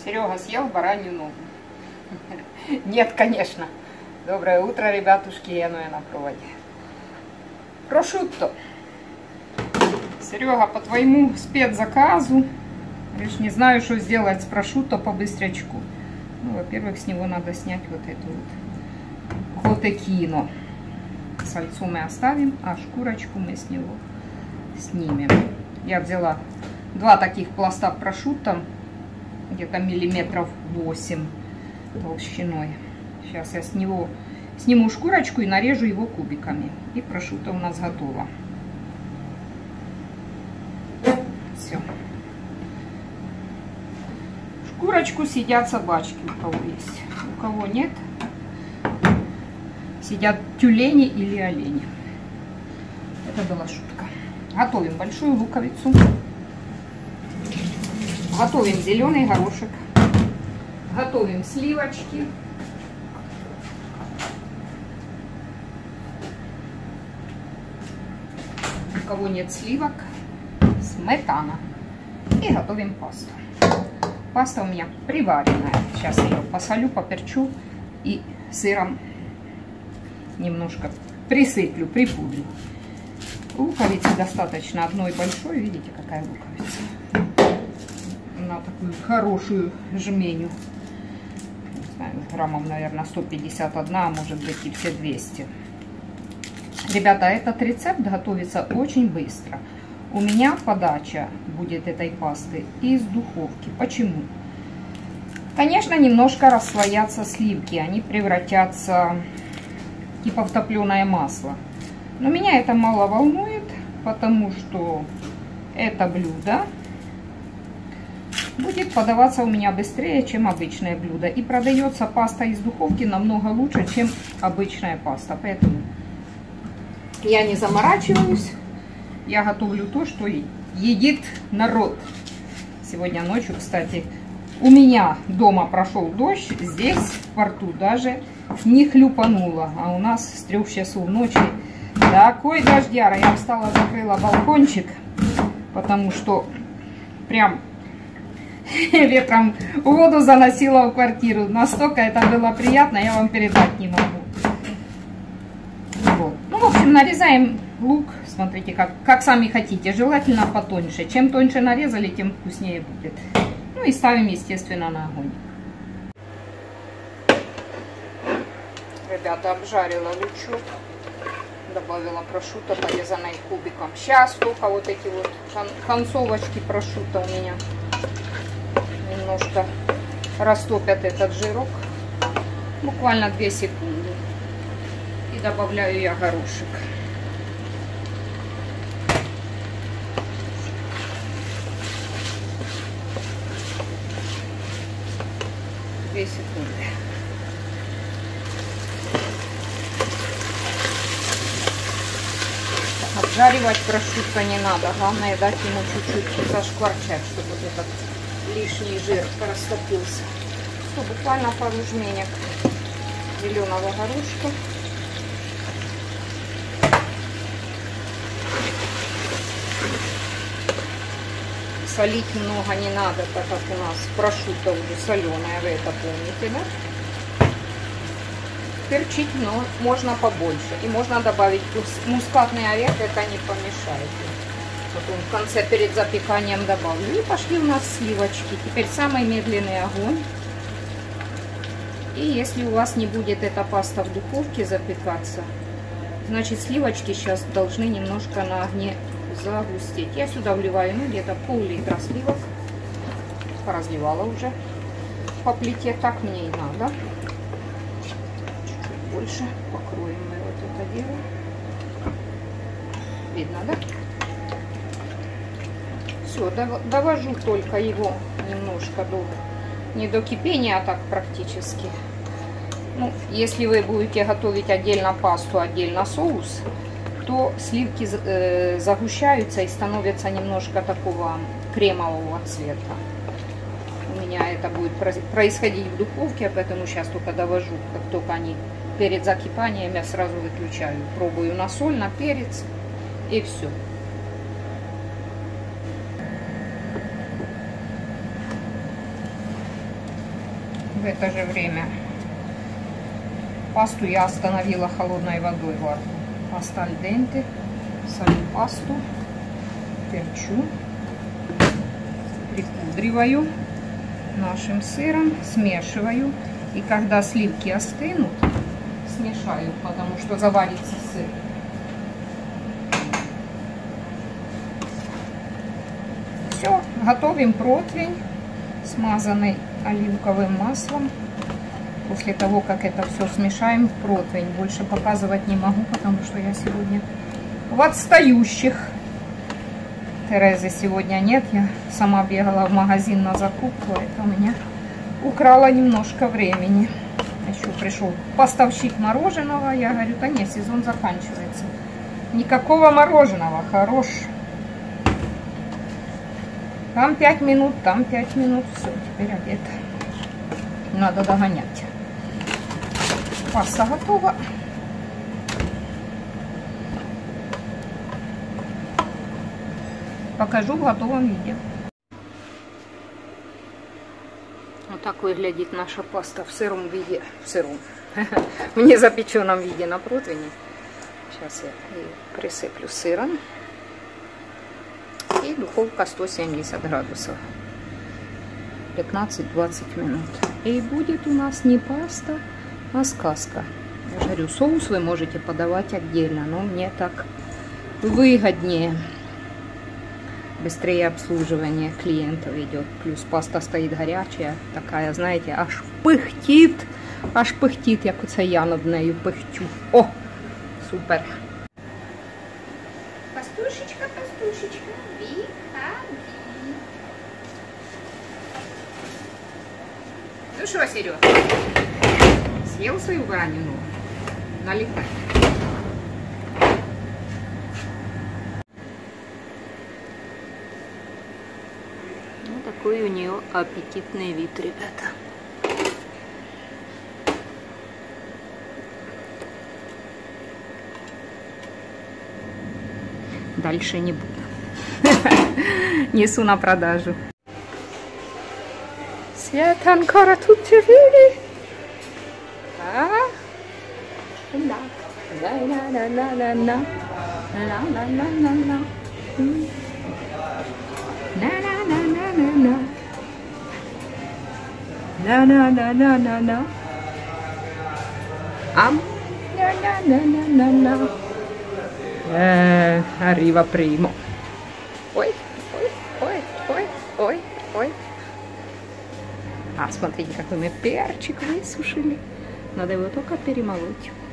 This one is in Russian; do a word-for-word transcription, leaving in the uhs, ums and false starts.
Серега съел баранью ногу. Нет, конечно. Доброе утро, ребятушки, я на проводе. Прошутто. Серега, по твоему спецзаказу, лишь не знаю, что сделать с прошутто по быстрячку. Ну, во-первых, с него надо снять вот эту вот котекино. Сальцу мы оставим, а шкурочку мы с него снимем. Я взяла два таких пласта прошутто, где-то миллиметров восемь толщиной. Сейчас я с него сниму шкурочку и нарежу его кубиками. И прошутто у нас готово. Все. Шкурочку сидят собачки, у кого есть. У кого нет, сидят тюлени или олени. Это была шутка. Готовим большую луковицу. Готовим зеленый горошек. Готовим сливочки. У кого нет сливок, сметана. И готовим пасту. Паста у меня приваренная. Сейчас я ее посолю, поперчу и сыром немножко присыплю, припудрю. Луковицы достаточно одной большой. Видите, какая луковица? На такую хорошую жменю. Не знаю, граммов, наверное, сто пятьдесят один, а может быть и все двести. Ребята, этот рецепт готовится очень быстро. У меня подача будет этой пасты из духовки. Почему? Конечно, немножко расслоятся сливки. Они превратятся типа в топленое масло. Но меня это мало волнует, потому что это блюдо будет подаваться у меня быстрее, чем обычное блюдо. И продается паста из духовки намного лучше, чем обычная паста. Поэтому я не заморачиваюсь. Я готовлю то, что едит народ. Сегодня ночью, кстати, у меня дома прошел дождь. Здесь в порту даже не хлюпануло. А у нас с трех часов ночи такой дождяра. Я встала, закрыла балкончик, потому что прям ветром воду заносила в квартиру. Настолько это было приятно, я вам передать не могу. Вот. Ну, в общем, нарезаем лук. Смотрите, как, как сами хотите. Желательно потоньше. Чем тоньше нарезали, тем вкуснее будет. Ну и ставим, естественно, на огонь. Ребята, обжарила лучок. Добавила прошутто, порезанной кубиком. Сейчас только вот эти вот концовочки прошутто у меня немножко растопят этот жирок. Буквально две секунды. И добавляю я горошек. Две секунды. Обжаривать прошутто не надо. Главное дать ему чуть-чуть зашкварчать, чтобы вот этот лишний жир растопился. Что, буквально пару жменек зеленого горошка. Солить много не надо, так как у нас прошутто уже соленая, вы это помните, да? Перчить, но можно побольше. И можно добавить мускатный орех, это не помешает. Потом в конце перед запеканием добавлю. И пошли у нас сливочки. Теперь самый медленный огонь. И если у вас не будет эта паста в духовке запекаться, значит сливочки сейчас должны немножко на огне загустеть. Я сюда вливаю ну, где-то пол-литра сливок. Поразливала уже по плите. Так мне и надо. Чуть-чуть больше. Покроем мы вот это дело. Видно, да? Все, довожу только его немножко до, не до кипения, а так практически. Ну, если вы будете готовить отдельно пасту, отдельно соус, то сливки э, загущаются и становятся немножко такого кремового цвета. У меня это будет происходить в духовке, поэтому сейчас только довожу. Как только они перед закипанием, я сразу выключаю. Пробую на соль, на перец и все. В это же время пасту я остановила холодной водой во рту. Паста аль денте. Солю пасту. Перчу. Припудриваю нашим сыром. Смешиваю. И когда сливки остынут, смешаю, потому что заварится сыр. Все, готовим противень, смазанный оливковым маслом. После того, как это все смешаем в противень, больше показывать не могу, потому что я сегодня в отстающих. Терезы сегодня нет, я сама бегала в магазин на закупку, это у меня украло немножко времени. Еще пришел поставщик мороженого, я говорю, да нет, сезон заканчивается. Никакого мороженого, хорош. Там пять минут, там пять минут, все, теперь обед. Надо догонять. Паста готова. Покажу в готовом виде. Вот так выглядит наша паста в сыром виде, в сыром, в незапеченном виде на противне. Сейчас я ее присыплю сыром. И духовка сто семьдесят градусов. пятнадцать-двадцать минут. И будет у нас не паста, а сказка. Я же говорю, соус вы можете подавать отдельно, но мне так выгоднее. Быстрее обслуживание клиентов идет. Плюс паста стоит горячая, такая, знаете, аж пыхтит. Аж пыхтит, як оце я над нею пыхтю. О, супер. Пастушечка, пастушечка, выходи. Ну что, Серега, съел свою баранину? Налетай. Вот такой у нее аппетитный вид, ребята. Дальше не буду. Несу на продажу. Siete ancora tutti vivi? Ah? La la la la la la la la la la la la na na na na na na na na na na na na am na na na na na na eh, arriva primo. Ой, ой, ой, ой, ой, ой. А, смотрите, какой мы перчик высушили. Надо его только перемолоть.